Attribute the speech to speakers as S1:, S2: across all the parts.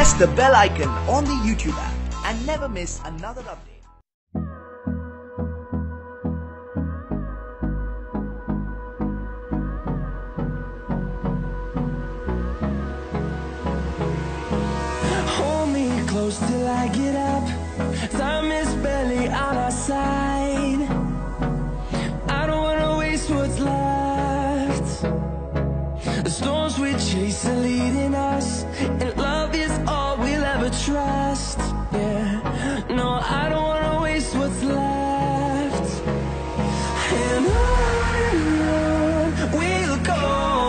S1: press the bell icon on the YouTube app and never miss another update.
S2: Hold me close till I get up. Time is barely on our side. I don't wanna waste what's left. The storms we chase are leading us, and love is all we'll ever trust. Yeah, no, I don't wanna waste what's left. And on we'll go,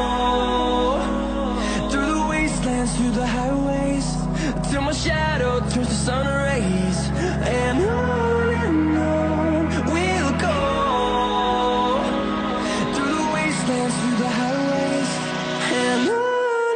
S2: through the wastelands, through the highways, till my shadow turns to sun rays. And on we'll go, through the wastelands, through the highways, and on we'll go.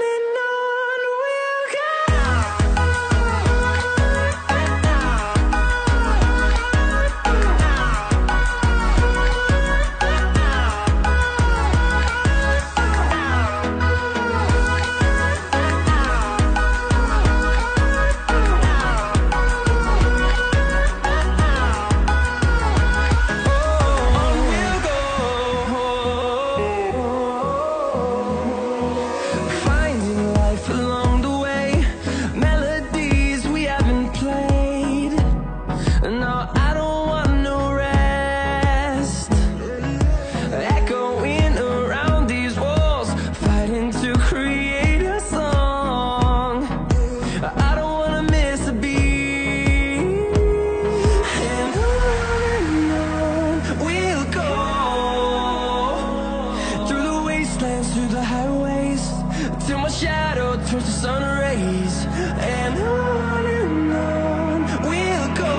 S2: Through the highways, till my shadow turns to sun rays. And on we'll go,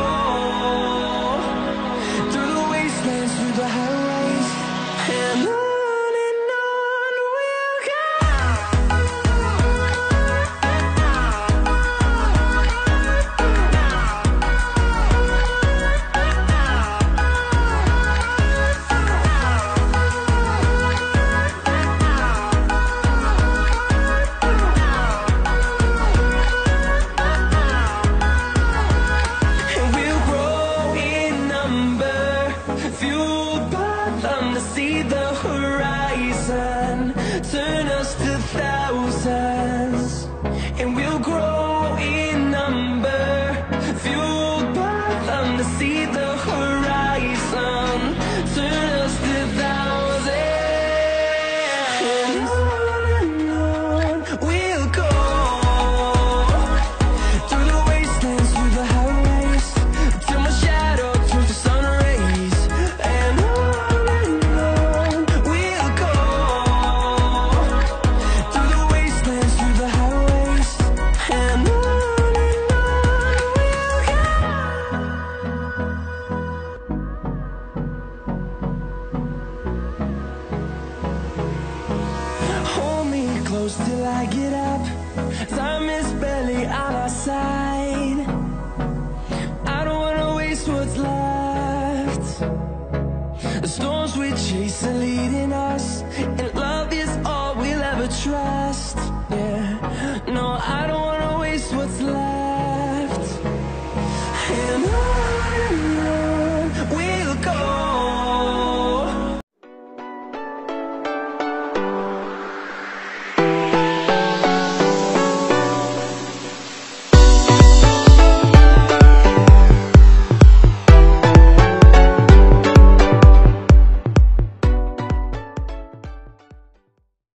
S2: through the wastelands, through the highways, and on we'll go. Fueled by them to see the horizon, turn us to thousands, and we'll grow in number. Fueled by them to see the horizon, turn us to thousands, and on we'll go, through the wastelands, through the highways, till my shadow turns to sun rays. Close till I get up. Time is barely on our side. I don't wanna waste what's left. The storms we chase are leading us, and